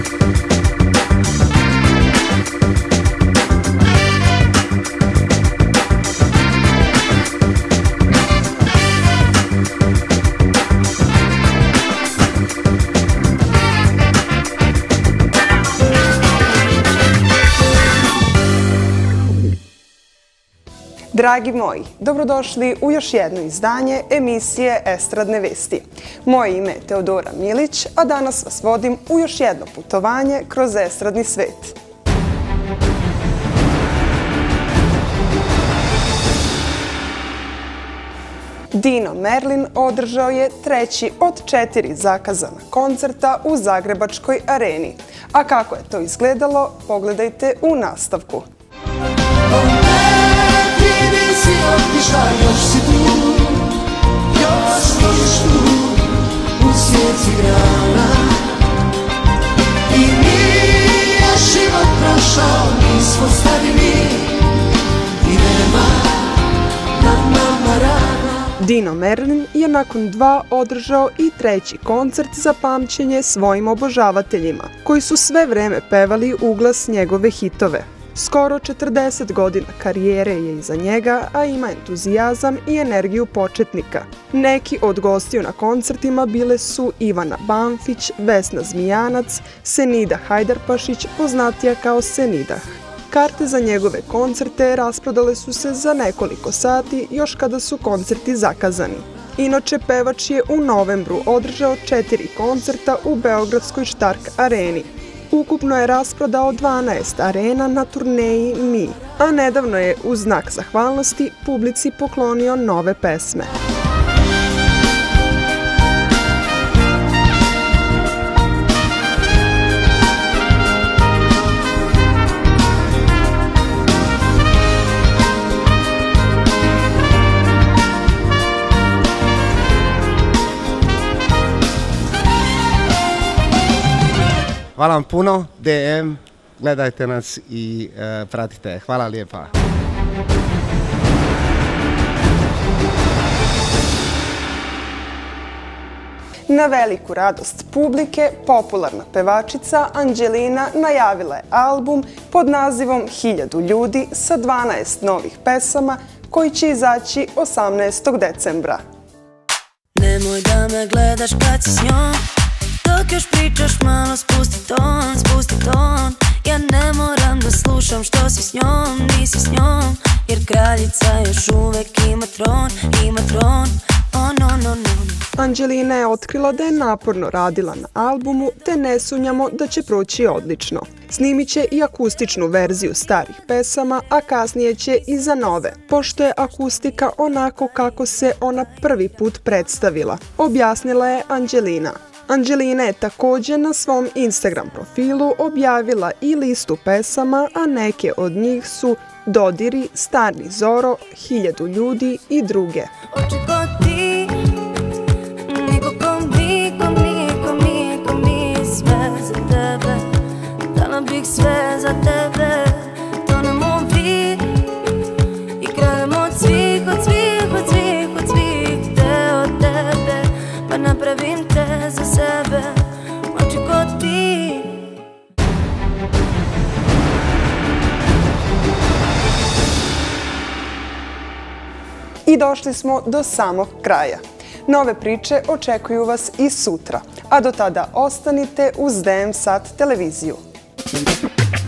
Dragi moji, dobrodošli u još jedno izdanje emisije Estradne vesti. Moje ime je Teodora Milić, a danas vas vodim u još jedno putovanje kroz estradni svet. Dino Merlin održao je treći od 4 zakazana koncerta u Zagrebačkoj areni. A kako je to izgledalo, pogledajte u nastavku. Otišla, još si tu, još stojiš tu, u svijetu grana. I nije život prošao, nismo stari i nema nam nama rana. Dino Merlin je nakon 2 održao i treći koncert za pamćenje svojim obožavateljima, koji su sve vreme pevali u glas njegove hitove. Skoro 40 godina karijere je iza njega, a ima entuzijazam i energiju početnika. Neki od gostiju na koncertima bile su Ivana Banfić, Vesna Zmijanac, Senida Hajdarpašić, poznatija kao Senidah. Karte za njegove koncerte rasprodale su se za nekoliko sati još kada su koncerti zakazani. Inače, pevač je u novembru održao 4 koncerta u Beogradskoj Štark areni. Ukupno je rasprodao 12 arena na turneji Mi, a nedavno je u znak zahvalnosti publici poklonio nove pesme. Hvala vam puno, DM, gledajte nas i pratite. Hvala lijepa. Na veliku radost publike, popularna pevačica Anđelina najavila je album pod nazivom 1000 ljudi sa 12 novih pesama koji će izaći 18. decembra. Nemoj da me gledaš kad si s njom, dok još pričaš malo spusti ton. Ja ne moram da slušam što si s njom, nisi s njom, jer kraljica još uvek ima tron, oh no. Anđelina je otkrila da je naporno radila na albumu, te ne sumnjamo da će proći odlično. Snimit će i akustičnu verziju starih pesama, a kasnije će i za nove, pošto je akustika onako kako se ona prvi put predstavila, objasnila je Anđelina. Anđelina je također na svom Instagram profilu objavila i listu pesama, a neke od njih su Dodiri, Stani Zoro, 1000 ljudi i druge. Sve za tebe, tonemo vi i krademo od svih te od tebe, pa napravim te za sebe, moći ko ti. I došli smo do samog kraja. Nove priče očekuju vas i sutra, a do tada ostanite uz DM Sat televiziju.